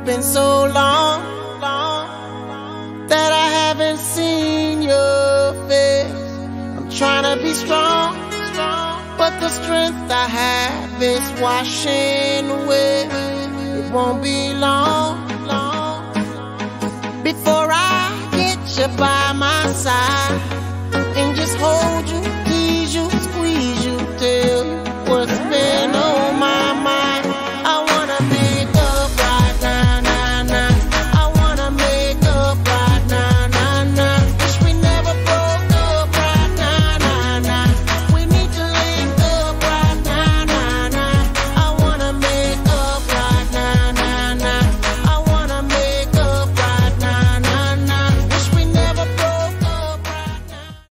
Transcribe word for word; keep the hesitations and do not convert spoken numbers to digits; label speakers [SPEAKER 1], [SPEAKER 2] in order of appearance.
[SPEAKER 1] been so long, long that I haven't seen your face. I'm trying to be strong, strong, but the strength I have is washing away. It won't be long, long before I get you by my side and just hold you